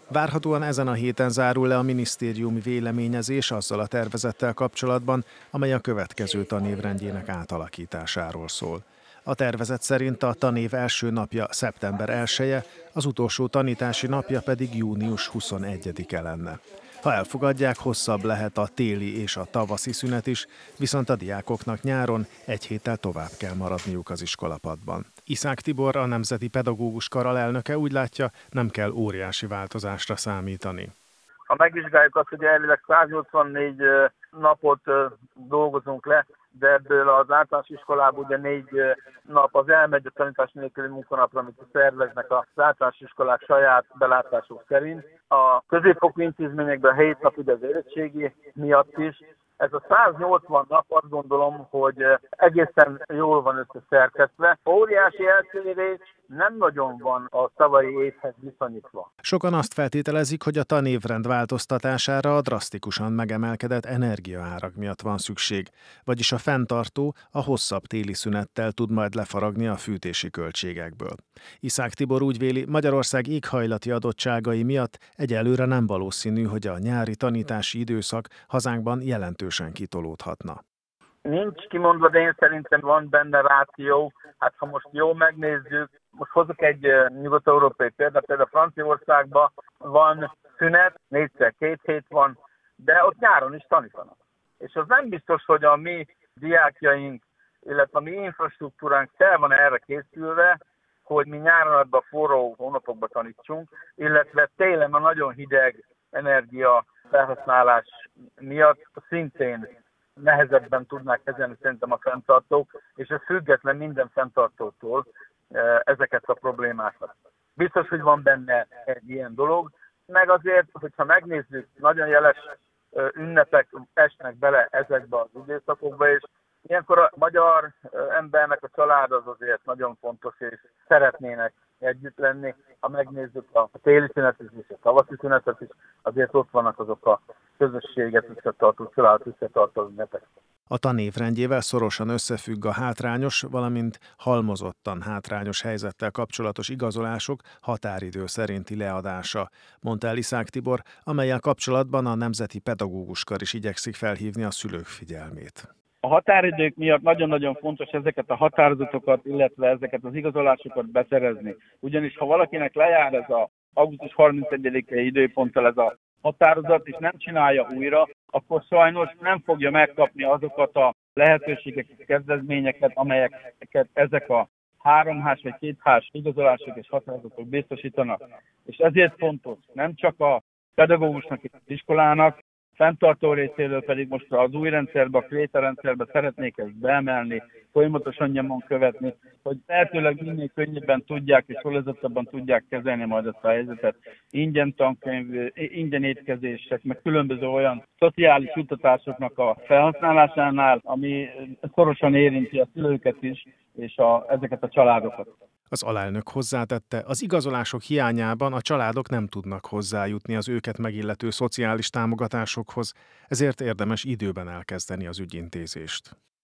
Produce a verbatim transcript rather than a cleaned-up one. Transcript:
Várhatóan ezen a héten zárul le a minisztériumi véleményezés azzal a tervezettel kapcsolatban, amely a következő tanévrendjének átalakításáról szól. A tervezet szerint a tanév első napja szeptember elseje, az utolsó tanítási napja pedig június huszonegyedike lenne. Ha elfogadják, hosszabb lehet a téli és a tavaszi szünet is, viszont a diákoknak nyáron egy héttel tovább kell maradniuk az iskolapadban. Iszák Tibor, a Nemzeti Pedagógus Kar alelnöke úgy látja, nem kell óriási változásra számítani. Ha megvizsgáljuk azt, hogy elvileg száznyolcvannégy napot dolgozunk le, de ebből az általános iskolában ugye négy nap az elmegy a tanítás nélküli munkanapra, amit szerveznek az általános iskolák saját belátásuk szerint. A középfokú intézményekben hét nap ugye az érettségi miatt is. Ez a száznyolcvan nap, azt gondolom, hogy egészen jól van összeszerkesztve. Óriási eltérés nem nagyon van a tavalyi évhez viszonyítva. Sokan azt feltételezik, hogy a tanévrend változtatására a drasztikusan megemelkedett energiaárak miatt van szükség, vagyis a fenntartó a hosszabb téli szünettel tud majd lefaragni a fűtési költségekből. Iszák Tibor úgy véli, Magyarország éghajlati adottságai miatt egyelőre nem valószínű, hogy a nyári tanítási időszak hazánkban jelentősen kitolódhatna. Nincs kimondva, de én szerintem van benne ráció. Hát ha most jól megnézzük, most hozok egy nyugat-európai példát, például Franciaországban van szünet, négyszer két hét van, de ott nyáron is tanítanak. És az nem biztos, hogy a mi diákjaink, illetve a mi infrastruktúránk fel van erre készülve, hogy mi nyáron ebben a forró hónapokban tanítsunk, illetve télen a nagyon hideg energia felhasználás miatt szintén nehezebben tudnák kezelni szerintem a fenntartók, és ez független minden fenntartótól ezeket a problémákat. Biztos, hogy van benne egy ilyen dolog, meg azért, hogyha megnézzük, nagyon jeles ünnepek esnek bele ezekbe az időszakokba, és ilyenkor a magyar embernek a család az azért nagyon fontos, és szeretnének együtt lenni. Ha megnézzük a téli szünetet és a tavaszi szünetet is, azért ott vannak azok a közösséget összetartó, családot összetartó ünnepek. A tanévrendjével szorosan összefügg a hátrányos, valamint halmozottan hátrányos helyzettel kapcsolatos igazolások határidő szerinti leadása, mondta el Iszák Tibor, amellyel kapcsolatban a Nemzeti Pedagógus Kar is igyekszik felhívni a szülők figyelmét. A határidők miatt nagyon-nagyon fontos ezeket a határozatokat, illetve ezeket az igazolásokat beszerezni. Ugyanis ha valakinek lejár ez az augusztus harmincegyedikei időponttal ez a határozat, és nem csinálja újra, akkor sajnos nem fogja megkapni azokat a lehetőségeket, kezdeményeket, amelyeket ezek a háromhás vagy kéthás igazolások és határozatok biztosítanak. És ezért fontos nem csak a pedagógusnak és az iskolának, fenntartó részéről pedig most az új rendszerbe, a Kréta rendszerbe szeretnék ezt beemelni, folyamatosan nyomon követni, hogy lehetőleg minél könnyebben tudják és sorozottabban tudják kezelni majd ezt a helyzetet. Ingyen tankönyv, ingyen étkezések, meg különböző olyan szociális juttatásoknak a felhasználásánál, ami szorosan érinti a szülőket is, és a, ezeket a családokat. Az alelnök hozzátette, az igazolások hiányában a családok nem tudnak hozzájutni az őket megillető szociális támogatásokhoz, ezért érdemes időben elkezdeni az ügyintézést.